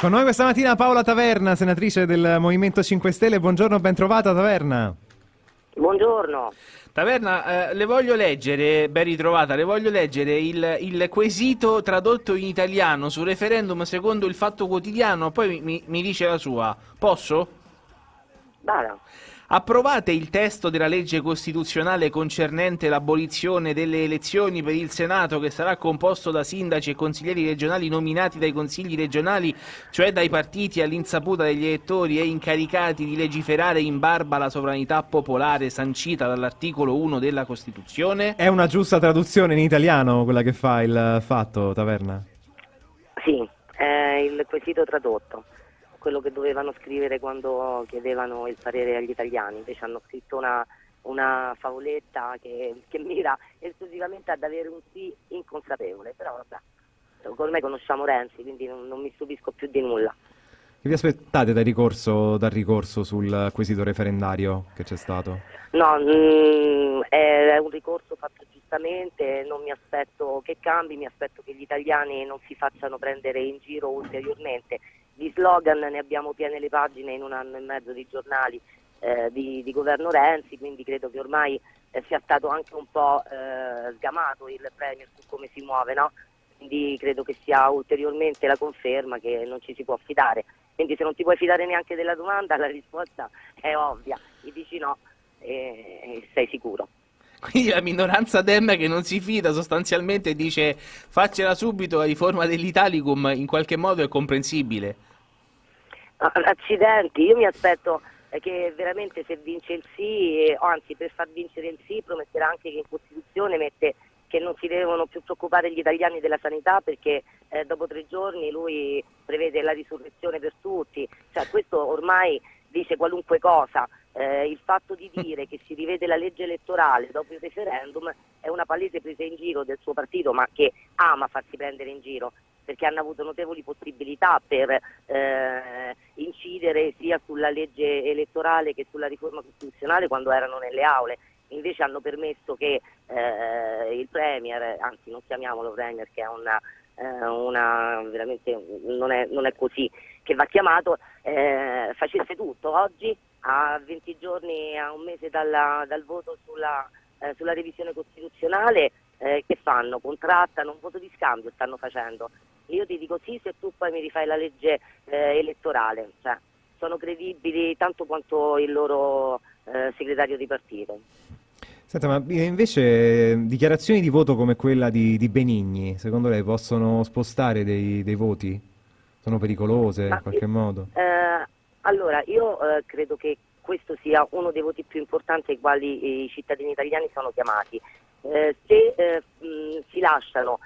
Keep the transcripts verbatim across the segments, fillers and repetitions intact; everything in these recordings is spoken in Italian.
Con noi questa mattina Paola Taverna, senatrice del Movimento cinque Stelle. Buongiorno, ben trovata Taverna. Buongiorno. Taverna, eh, le voglio leggere, ben ritrovata, le voglio leggere il, il quesito tradotto in italiano sul referendum secondo il Fatto Quotidiano, poi mi, mi dice la sua. Posso? Vada. Approvate il testo della legge costituzionale concernente l'abolizione delle elezioni per il Senato, che sarà composto da sindaci e consiglieri regionali nominati dai consigli regionali, cioè dai partiti all'insaputa degli elettori e incaricati di legiferare in barba alla sovranità popolare sancita dall'articolo uno della Costituzione? È una giusta traduzione in italiano quella che fa il Fatto, Taverna? Sì, è il quesito tradotto, quello che dovevano scrivere quando chiedevano il parere agli italiani. Invece hanno scritto una, una favoletta che, che mira esclusivamente ad avere un sì inconsapevole, però vabbè, ormai conosciamo Renzi, quindi non, non mi stupisco più di nulla. Che vi aspettate dal ricorso, dal ricorso sul quesito referendario che c'è stato? No, mh, è un ricorso fatto giustamente, non mi aspetto che cambi, mi aspetto che gli italiani non si facciano prendere in giro ulteriormente. Di slogan ne abbiamo piene le pagine in un anno e mezzo di giornali eh, di, di governo Renzi, quindi credo che ormai eh, sia stato anche un po' eh, sgamato il Premier su come si muove, no? Quindi credo che sia ulteriormente la conferma che non ci si può fidare. Quindi se non ti puoi fidare neanche della domanda, la risposta è ovvia, gli dici no e, e sei sicuro. Quindi la minoranza Dem che non si fida sostanzialmente dice faccela subito la riforma dell'Italicum, in qualche modo è comprensibile. Accidenti, io mi aspetto che veramente se vince il sì, o anzi per far vincere il sì prometterà anche che in Costituzione mette che non si devono più preoccupare gli italiani della sanità perché eh, dopo tre giorni lui prevede la risurrezione per tutti, cioè questo ormai dice qualunque cosa. Eh, il fatto di dire che si rivede la legge elettorale dopo il referendum è una palese presa in giro del suo partito, ma che ama farsi prendere in giro, perché hanno avuto notevoli possibilità per eh, incidere sia sulla legge elettorale che sulla riforma costituzionale quando erano nelle aule. Invece hanno permesso che eh, il Premier, anzi non chiamiamolo Premier che è una, eh, una veramente non è, non è così che va chiamato, eh, facesse tutto. Oggi a venti giorni, a un mese dalla, dal voto sulla, eh, sulla revisione costituzionale, eh, che fanno? Contrattano un voto di scambio, stanno facendo. Io ti dico sì se tu poi mi rifai la legge eh, elettorale, cioè, sono credibili tanto quanto il loro eh, segretario di partito. Senta, ma invece dichiarazioni di voto come quella di, di Benigni, secondo lei possono spostare dei, dei voti? Sono pericolose Ma, in qualche modo? Eh, allora, io eh, credo che questo sia uno dei voti più importanti ai quali i cittadini italiani sono chiamati. Eh, se eh, mh, si lasciano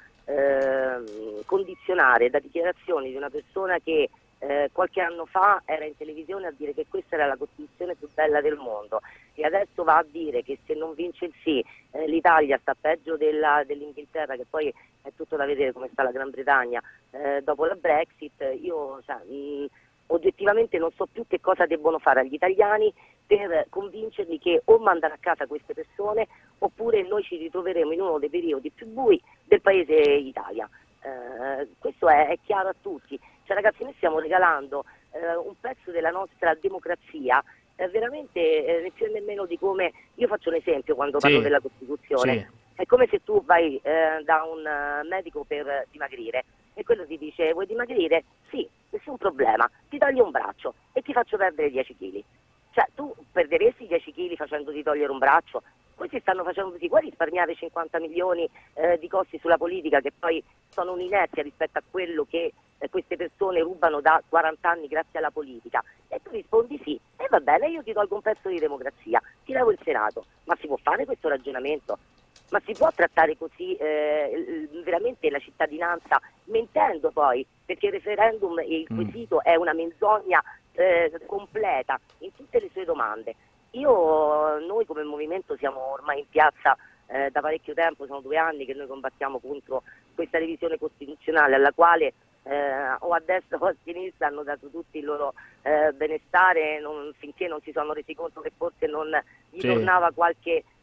eh, condizionare da dichiarazioni di una persona che eh, qualche anno fa era in televisione a dire che questa era la Costituzione più bella del mondo e adesso va a dire che se non vince il sì eh, l'Italia sta peggio della, dell'Inghilterra, che poi è tutto da vedere come sta la Gran Bretagna eh, dopo la Brexit, io cioè, mh, oggettivamente non so più che cosa debbono fare agli italiani per convincerli che o mandare a casa queste persone oppure noi ci ritroveremo in uno dei periodi più bui del paese Italia. Eh, questo è, è chiaro a tutti. Cioè, ragazzi, noi stiamo regalando eh, un pezzo della nostra democrazia eh, veramente eh, né più né meno di come, io faccio un esempio quando Sì, parlo della Costituzione, sì. è come se tu vai eh, da un uh, medico per dimagrire e quello ti dice vuoi dimagrire? Sì, nessun problema, ti taglio un braccio e ti faccio perdere dieci chili. Cioè tu perderesti dieci chili facendoti togliere un braccio? Questi stanno facendo così, puoi risparmiare cinquanta milioni eh, di costi sulla politica che poi sono un'inerzia rispetto a quello che eh, queste persone rubano da quaranta anni grazie alla politica. E tu rispondi sì, e va bene, io ti tolgo un pezzo di democrazia, ti levo il Senato. Ma si può fare questo ragionamento? Ma si può trattare così eh, veramente la cittadinanza mentendo poi? Perché il referendum e il quesito è una menzogna eh, completa in tutte le sue domande. Io, noi come movimento siamo ormai in piazza eh, da parecchio tempo, sono due anni che noi combattiamo contro questa revisione costituzionale alla quale eh, o a destra o a sinistra hanno dato tutti il loro eh, benestare non, finché non si sono resi conto che forse non gli Sì. tornava qualche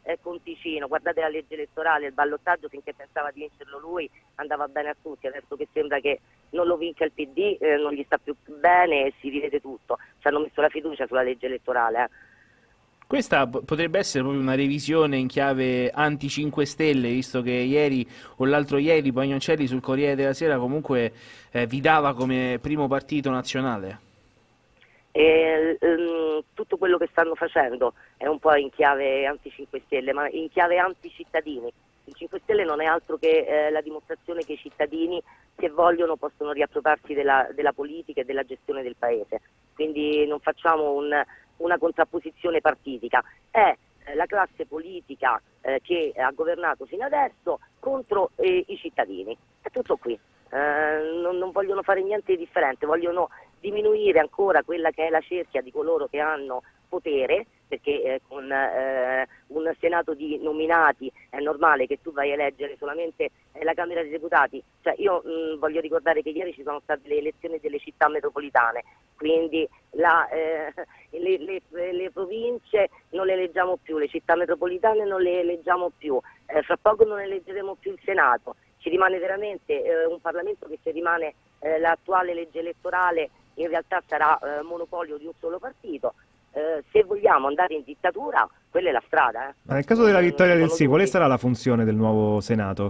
eh, conticino. Guardate la legge elettorale, il ballottaggio finché pensava di vincerlo lui andava bene a tutti, adesso che sembra che non lo vinca il P D eh, non gli sta più bene e si rivede tutto. Ci hanno messo la fiducia sulla legge elettorale. Eh. Questa p- potrebbe essere proprio una revisione in chiave anti cinque Stelle, visto che ieri o l'altro ieri Pagnoncelli sul Corriere della Sera comunque eh, vi dava come primo partito nazionale. E, ehm, tutto quello che stanno facendo è un po' in chiave anti cinque Stelle, ma in chiave anti-cittadini. Il cinque Stelle non è altro che eh, la dimostrazione che i cittadini, se vogliono, possono riappropriarsi della, della politica e della gestione del paese. Quindi non facciamo un, una contrapposizione partitica. È eh, la classe politica eh, che ha governato fino adesso contro eh, i cittadini. È tutto qui. Eh, non, non vogliono fare niente di differente, vogliono diminuire ancora quella che è la cerchia di coloro che hanno potere, perché eh, con eh, un Senato di nominati è normale che tu vai a eleggere solamente eh, la Camera dei Deputati. Cioè, io mh, voglio ricordare che ieri ci sono state le elezioni delle città metropolitane, quindi la, eh, le, le, le province non le eleggiamo più, le città metropolitane non le eleggiamo più, eh, fra poco non eleggeremo più il Senato. Ci rimane veramente eh, un Parlamento che, se rimane eh, l'attuale legge elettorale, in realtà sarà eh, monopolio di un solo partito. Eh, se vogliamo andare in dittatura, quella è la strada. Eh. Ma nel caso della Non- non vittoria ci del sono sì, quale dubbi. sarà la funzione del nuovo Senato?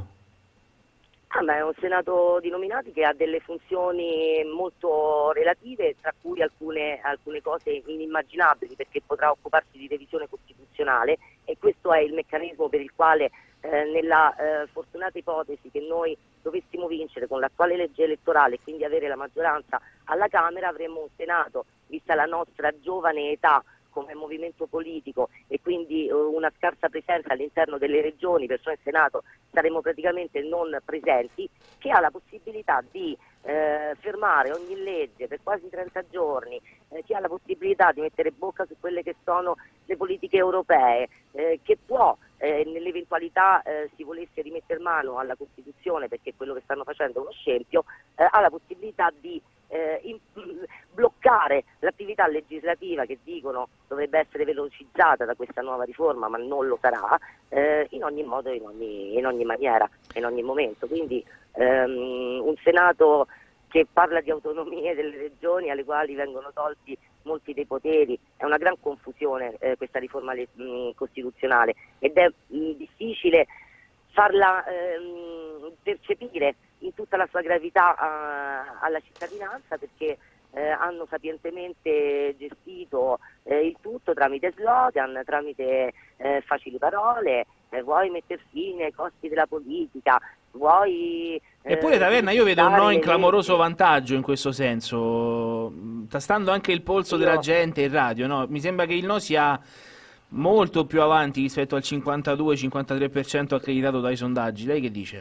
Ah, ma è un Senato di nominati che ha delle funzioni molto relative, tra cui alcune, alcune cose inimmaginabili, perché potrà occuparsi di revisione costituzionale, e questo è il meccanismo per il quale eh, nella eh, fortunata ipotesi che noi dovessimo vincere con l'attuale legge elettorale e quindi avere la maggioranza alla Camera, avremmo un Senato, vista la nostra giovane età come movimento politico e quindi eh, una scarsa presenza all'interno delle regioni, perciò in Senato saremo praticamente non presenti, che ha la possibilità di eh, fermare ogni legge per quasi trenta giorni, eh, che ha la possibilità di mettere bocca su quelle che sono le politiche europee, eh, che può, eh, nell'eventualità eh, si volesse rimettere mano alla Costituzione, perché quello che stanno facendo è uno scempio, eh, ha la possibilità di eh, in, bloccare l'attività legislativa, che dicono dovrebbe essere velocizzata da questa nuova riforma, ma non lo sarà, eh, in ogni modo, in ogni, in ogni maniera, in ogni momento. Quindi ehm, un Senato che parla di autonomie delle regioni alle quali vengono tolti molti dei poteri, è una gran confusione eh, questa riforma le, mh, costituzionale, ed è mh, difficile farla ehm, percepire in tutta la sua gravità a, alla cittadinanza, perché eh, hanno sapientemente gestito eh, il tutto tramite slogan, tramite eh, facili parole, eh, vuoi mettere fine ai costi della politica, vuoi Eppure eh, Taverna, io vedo un velocizzare no in le clamoroso leggi. vantaggio in questo senso, mh, tastando anche il polso della Io gente in radio, no? Mi sembra che il no sia molto più avanti rispetto al cinquantadue cinquantatré per cento accreditato dai sondaggi. Lei che dice?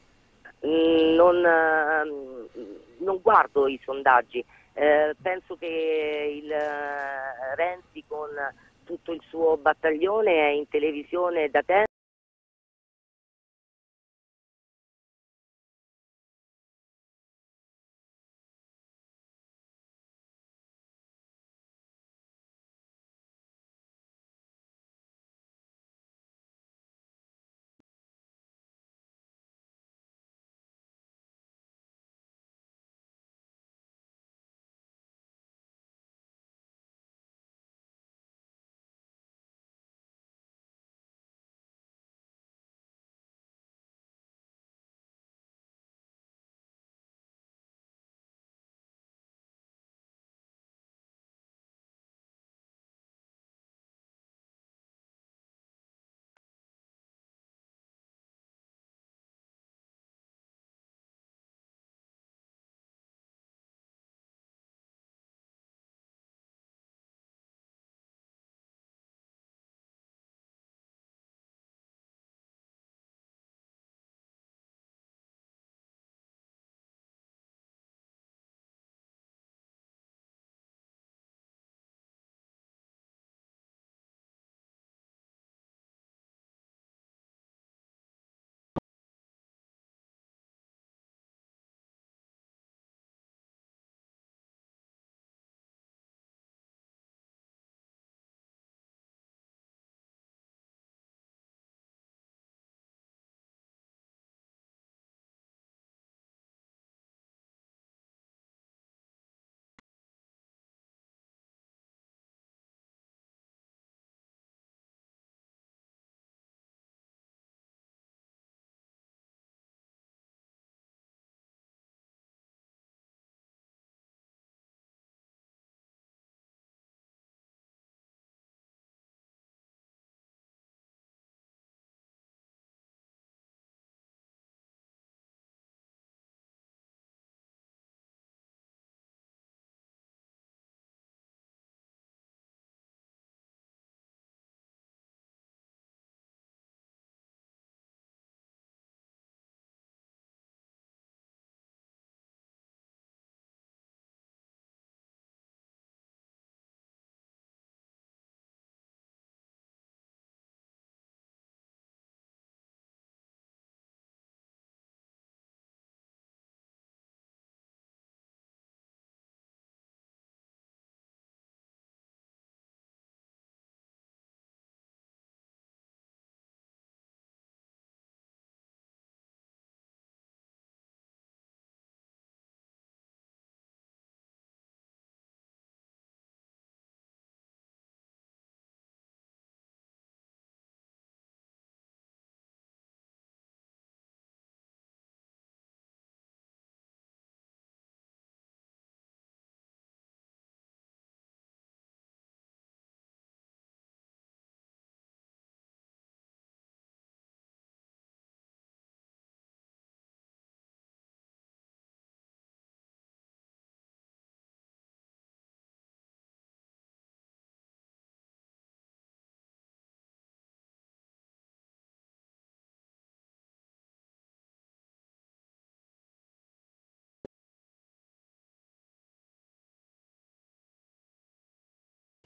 Mm, non, ehm, non guardo i sondaggi, eh, penso che il eh, Renzi, con tutto il suo battaglione, è in televisione da tempo.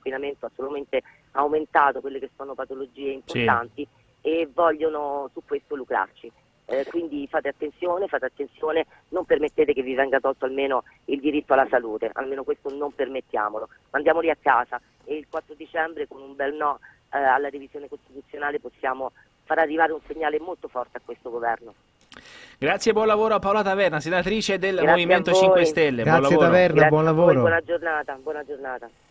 l'inquinamento ha solamente aumentato quelle che sono patologie importanti, sì. E vogliono su questo lucrarci. Eh, quindi fate attenzione, fate attenzione, non permettete che vi venga tolto almeno il diritto alla salute, almeno questo non permettiamolo, mandiamoli a casa e il quattro dicembre con un bel no eh, alla revisione costituzionale possiamo far arrivare un segnale molto forte a questo governo. Grazie e buon lavoro a Paola Taverna, senatrice del Grazie Movimento cinque Stelle. Grazie buon lavoro. Taverna, Grazie buon a voi, lavoro. buona giornata, buona giornata.